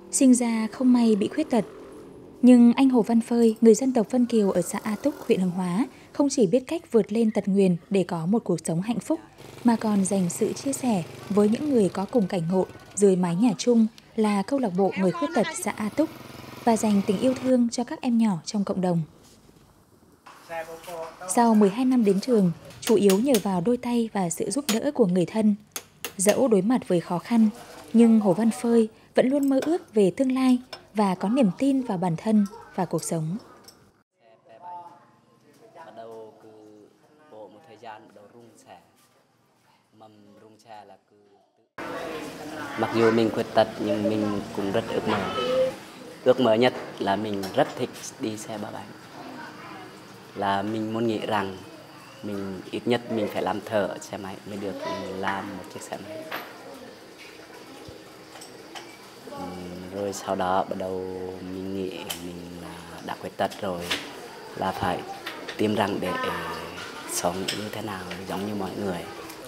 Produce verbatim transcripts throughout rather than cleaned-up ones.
Sinh ra không may bị khuyết tật, nhưng anh Hồ Văn Phơi, người dân tộc Vân Kiều ở xã A Túc, huyện Hướng Hóa, không chỉ biết cách vượt lên tật nguyền để có một cuộc sống hạnh phúc, mà còn dành sự chia sẻ với những người có cùng cảnh ngộ dưới mái nhà chung là câu lạc bộ người khuyết tật xã A Túc và dành tình yêu thương cho các em nhỏ trong cộng đồng. Sau mười hai năm đến trường, chủ yếu nhờ vào đôi tay và sự giúp đỡ của người thân. Dẫu đối mặt với khó khăn, nhưng Hồ Văn Phơi vẫn luôn mơ ước về tương lai và có niềm tin vào bản thân và cuộc sống. Mặc dù mình khuyết tật nhưng mình cũng rất ước mơ. Ước mơ nhất là mình rất thích đi xe ba bánh. Là mình muốn nghĩ rằng mình ít nhất mình phải làm thợ xe máy mới được làm một chiếc xe máy. Rồi sau đó bắt đầu mình nghĩ mình đã khuyết tật rồi là phải tìm rằng để sống như thế nào giống như mọi người.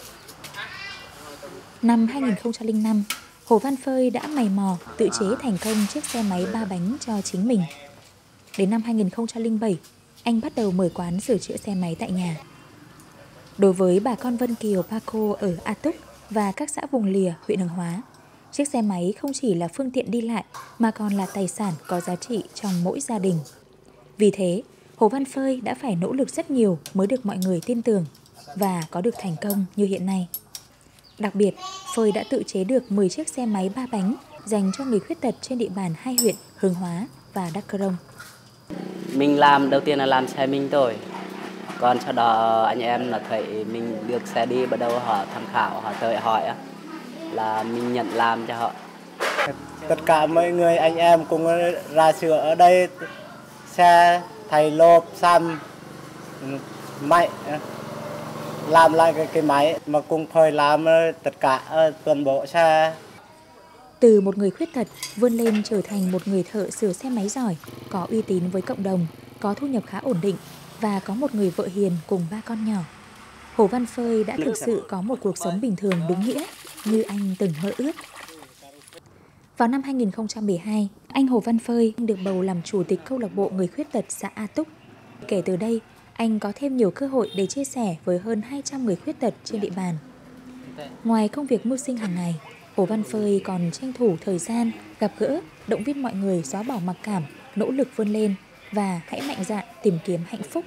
Năm hai nghìn không trăm lẻ năm, Hồ Văn Phơi đã mày mò tự chế thành công chiếc xe máy ba bánh cho chính mình. Đến năm hai nghìn không trăm lẻ bảy, anh bắt đầu mở quán sửa chữa xe máy tại nhà. Đối với bà con Vân Kiều Paco ở A Túc và các xã vùng lìa huyện Hướng Hóa, chiếc xe máy không chỉ là phương tiện đi lại mà còn là tài sản có giá trị trong mỗi gia đình. Vì thế, Hồ Văn Phơi đã phải nỗ lực rất nhiều mới được mọi người tin tưởng và có được thành công như hiện nay. Đặc biệt, Phơi đã tự chế được mười chiếc xe máy ba bánh dành cho người khuyết tật trên địa bàn hai huyện Hướng Hóa và Đắk Krông. Mình làm đầu tiên là làm xe mình thôi. Còn sau đó anh em là thấy mình được xe đi, bắt đầu họ tham khảo, họ tới hỏi là mình nhận làm cho họ. Tất cả mọi người anh em cùng ra sửa ở đây, xe thay lốp, xăm, máy, làm lại cái, cái máy mà cùng Phơi làm tất cả toàn bộ xe. Từ một người khuyết tật vươn lên trở thành một người thợ sửa xe máy giỏi, có uy tín với cộng đồng, có thu nhập khá ổn định và có một người vợ hiền cùng ba con nhỏ. Hồ Văn Phơi đã thực sự có một cuộc sống bình thường đúng nghĩa như anh từng mơ ước. Vào năm hai nghìn không trăm mười hai, anh Hồ Văn Phơi được bầu làm chủ tịch câu lạc bộ người khuyết tật xã A Túc. Kể từ đây, anh có thêm nhiều cơ hội để chia sẻ với hơn hai trăm người khuyết tật trên địa bàn. Ngoài công việc mưu sinh hàng ngày, Hồ Văn Phơi còn tranh thủ thời gian gặp gỡ, động viên mọi người xóa bỏ mặc cảm, nỗ lực vươn lên và hãy mạnh dạn tìm kiếm hạnh phúc.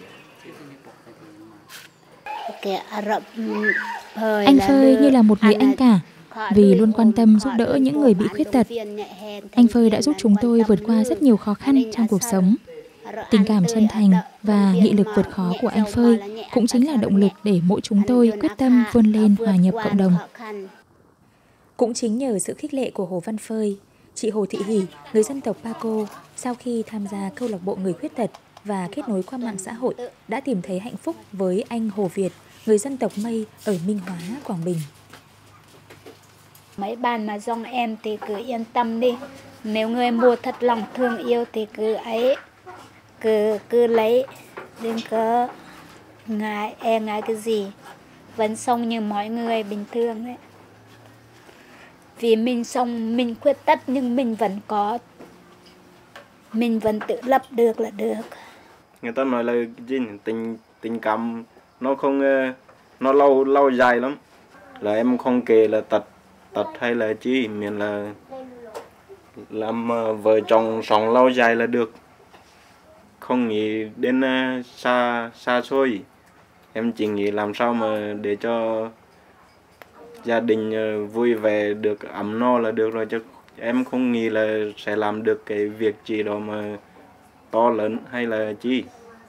Anh Phơi như là một người anh cả, vì luôn quan tâm giúp đỡ những người bị khuyết tật. Anh Phơi đã giúp chúng tôi vượt qua rất nhiều khó khăn trong cuộc sống. Tình cảm chân thành và nghị lực vượt khó của anh Phơi cũng chính là động lực để mỗi chúng tôi quyết tâm vươn lên hòa nhập cộng đồng. Cũng chính nhờ sự khích lệ của Hồ Văn Phơi, chị Hồ Thị Hỷ, người dân tộc Paco, sau khi tham gia câu lạc bộ người khuyết tật và kết nối qua mạng xã hội, đã tìm thấy hạnh phúc với anh Hồ Việt, người dân tộc Mây ở Minh Hóa, Quảng Bình. Mấy bạn mà dòng em thì cứ yên tâm đi. Nếu người mua thật lòng thương yêu thì cứ ấy, cứ cứ lấy, đừng có ngại e ngại cái gì, vẫn sống như mọi người bình thường đấy. Vì mình sống, mình khuyết tật nhưng mình vẫn có, mình vẫn tự lập được là được. Người ta nói là gì, tình tình cảm nó không, nó lâu lâu dài lắm. Là em không kể là tật tật hay là chi, miễn là làm vợ chồng sống lâu dài là được. Không nghĩ đến xa xa xôi. Em chỉ nghĩ làm sao mà để cho gia đình vui vẻ được, ấm no là được rồi, chứ em không nghĩ là sẽ làm được cái việc gì đó mà to lớn hay là chi.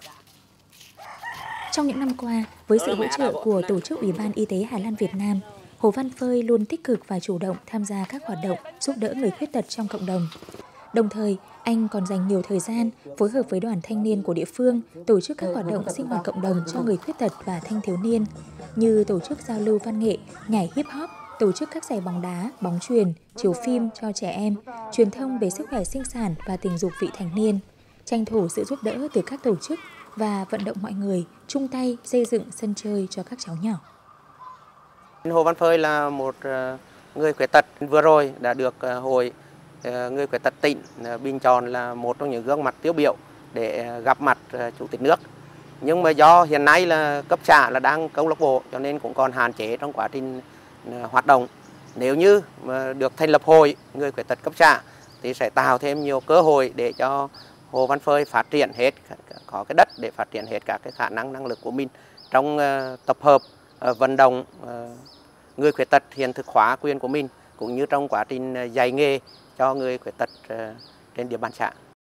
Trong những năm qua, với sự hỗ trợ của Tổ chức Ủy ban Y tế Hà Lan Việt Nam, Hồ Văn Phơi luôn tích cực và chủ động tham gia các hoạt động giúp đỡ người khuyết tật trong cộng đồng. Đồng thời, anh còn dành nhiều thời gian phối hợp với đoàn thanh niên của địa phương tổ chức các hoạt động sinh hoạt cộng đồng cho người khuyết tật và thanh thiếu niên, như tổ chức giao lưu văn nghệ, nhảy hip hop, tổ chức các giải bóng đá, bóng chuyền, chiếu phim cho trẻ em, truyền thông về sức khỏe sinh sản và tình dục vị thành niên, tranh thủ sự giúp đỡ từ các tổ chức và vận động mọi người chung tay xây dựng sân chơi cho các cháu nhỏ. Hồ Văn Phơi là một người khuyết tật, vừa rồi đã được Hội người khuyết tật tỉnh bình chọn là một trong những gương mặt tiêu biểu để gặp mặt Chủ tịch nước. Nhưng mà do hiện nay là cấp xã là đang câu lạc bộ cho nên cũng còn hạn chế trong quá trình hoạt động. Nếu như mà được thành lập hội người khuyết tật cấp xã thì sẽ tạo thêm nhiều cơ hội để cho Hồ Văn Phơi phát triển hết, có cái đất để phát triển hết các cái khả năng năng lực của mình trong tập hợp, vận động người khuyết tật hiện thực hóa quyền của mình, cũng như trong quá trình dạy nghề cho người khuyết tật trên địa bàn xã.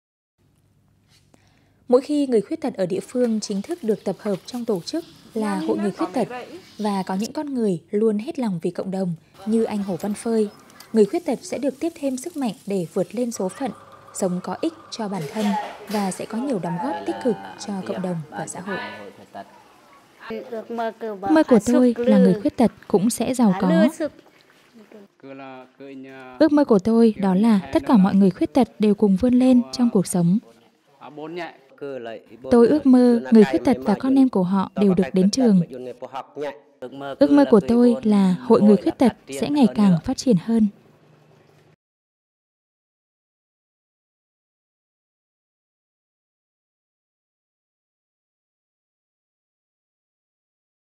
Mỗi khi người khuyết tật ở địa phương chính thức được tập hợp trong tổ chức là hội người khuyết tật và có những con người luôn hết lòng vì cộng đồng như anh Hồ Văn Phơi, người khuyết tật sẽ được tiếp thêm sức mạnh để vượt lên số phận, sống có ích cho bản thân và sẽ có nhiều đóng góp tích cực cho cộng đồng và xã hội. Ước mơ Ước mơ của tôi là người khuyết tật cũng sẽ giàu có. Ước mơ của tôi đó là tất cả mọi người khuyết tật đều cùng vươn lên trong cuộc sống. Tôi ước mơ người khuyết tật và con em của họ đều được đến trường. Ước mơ của tôi là hội người khuyết tật sẽ ngày càng phát triển hơn.